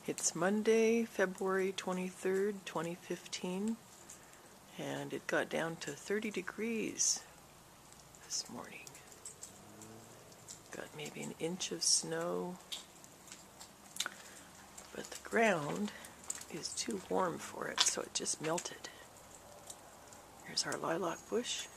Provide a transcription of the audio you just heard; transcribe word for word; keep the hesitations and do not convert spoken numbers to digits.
It's Monday, February twenty-third, twenty fifteen, and it got down to thirty degrees this morning. Got maybe an inch of snow, but the ground is too warm for it, so it just melted. Here's our lilac bush.